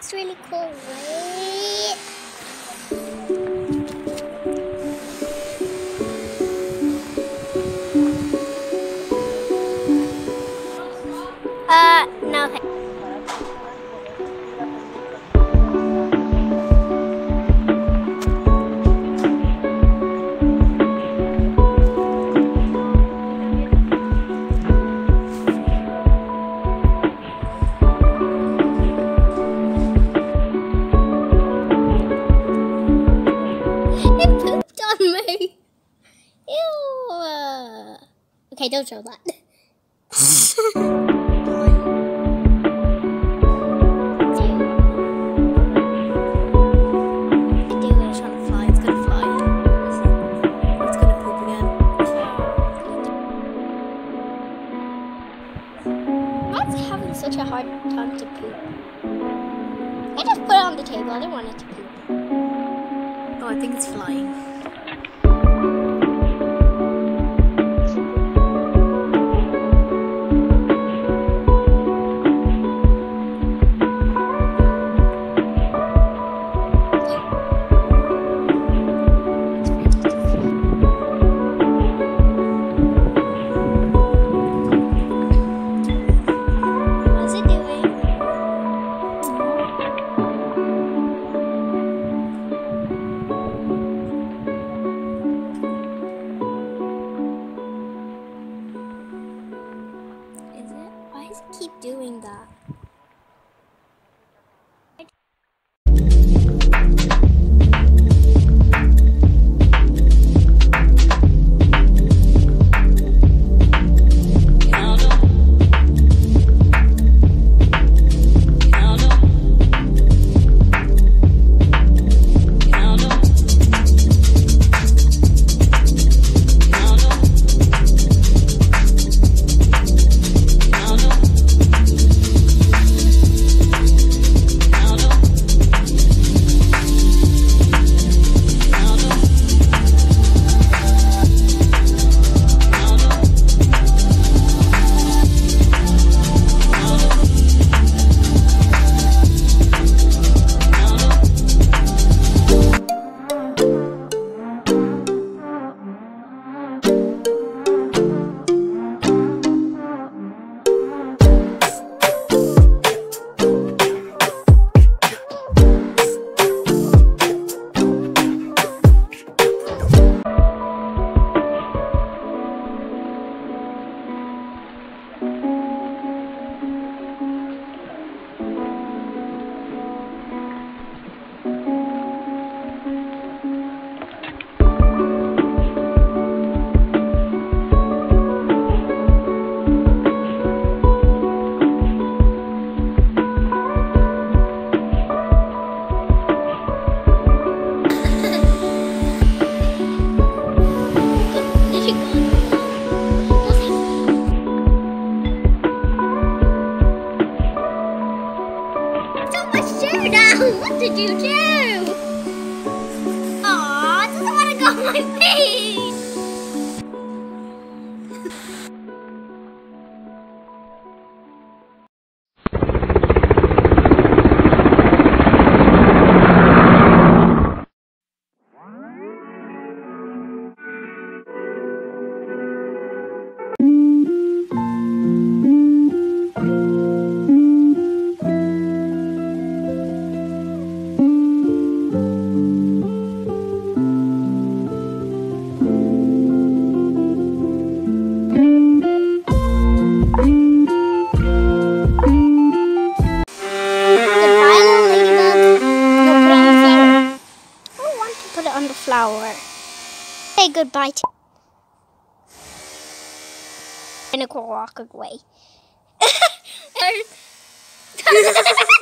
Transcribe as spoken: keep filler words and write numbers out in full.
looks really cool, right? Uh, no. Okay, don't show that. Having such a hard time to poop. I just put it on the table. I didn't want it to poop. Oh, I think it's flying. Keep doing that. What did you do? Aw, it doesn't want to go on my face. Flower. Say goodbye to and it will walk away.